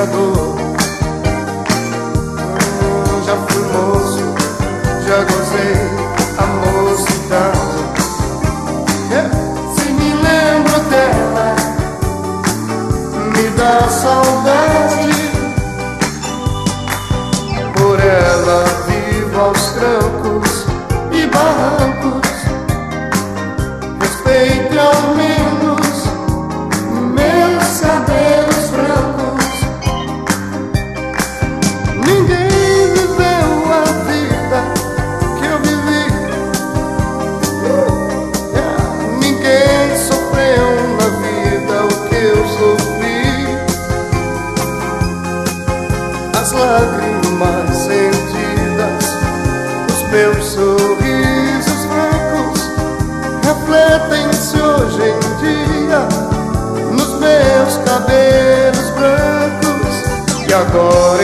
dor. Já fui moço, já gozei a mocidade. Se me lembro dela, me dá saudade. Por ela vivo aos trancos e barrancos. Respeite ao menos meus cabelos brancos. Ninguém viveu a vida que eu vivi. Ninguém sofreu na vida o que eu sofri. As lágrimas sentidas, os meus sorrisos francos refletem-se hoje em dia nos meus cabelos brancos. E agora